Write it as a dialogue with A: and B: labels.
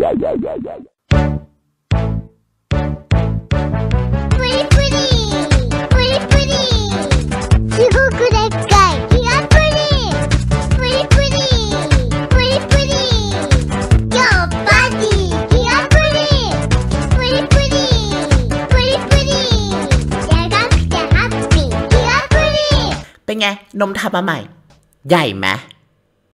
A: เป็นไงนมทำมาใหม่ใหญ่ไหม